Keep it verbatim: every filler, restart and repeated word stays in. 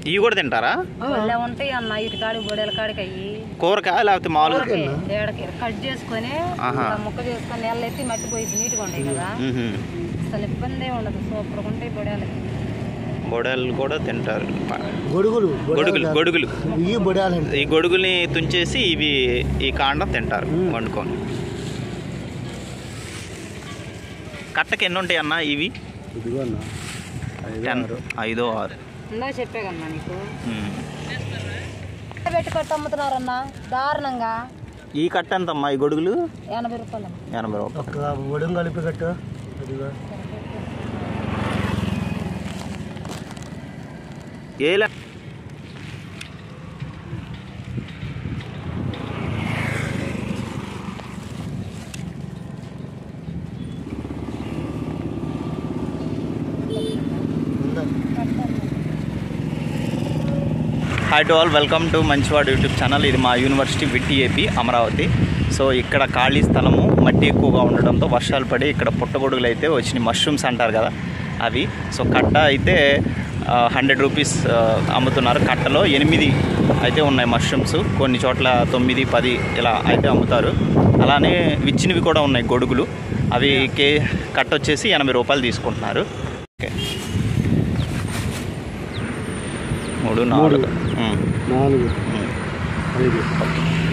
ఇవి కూడా తింటారా? ఉంటాయి అన్న ఇటు కాడికి బొడేల కాడికి అయ్యి కూరకాయ లేకపోతే మామూలుగా కట్ చేసుకొని ముక్క చేసుకొని నెల ఎత్తి మట్టి పోయి నీట్గా ఉంటాయి కదా, అసలు ఇబ్బంది ఉండదు. సూపర్గా ఉంటాయి బొడేలకి. బొడేలు కూడా తింటారు. గొడుగులు గొడుగులు గొడుగులు ఈ బొడాలు ఈ గొడుగుల్ని తుంచేసి ఇవి ఈ కాండం తింటారు వండుకొని. కట్టకి ఎన్ని ఉంటాయి అన్న ఇవి? ఐదో ఆరు ఇందా చెప్పే కన్నా నీకు. పెట్టి కట్ట అమ్ముతున్నారన్న దారుణంగా. ఈ కట్ట ఎంతమ్మా ఈ గొడుగులు? ఎనభై రూపాయలు. ఎనభై రూపాయలు గొడుగు కలిపి కట్టు. ఏలా hi to all, welcome to మంచివాడు యూట్యూబ్ ఛానల్. ఇది మా university VIT AP Amaravati. So ఇక్కడ ఖాళీ స్థలము, మట్టి ఎక్కువగా ఉండడంతో వర్షాలు పడి ఇక్కడ పుట్టగొడుగులు అయితే వచ్చినాయి. మష్రూమ్స్ అంటారు కదా అవి. సో కట్ట అయితే హండ్రెడ్ రూపీస్ అమ్ముతున్నారు. కట్టలో ఎనిమిది అయితే ఉన్నాయి మష్రూమ్స్, కొన్ని చోట్ల తొమ్మిది పది ఇలా అయితే అమ్ముతారు. అలానే విచ్చినవి కూడా ఉన్నాయి గొడుగులు. అవి కే కట్ట వచ్చేసి ఎనభై రూపాయలు తీసుకుంటున్నారు. ఓకే, మూడు నాలుగు నాలుగు ఐదు.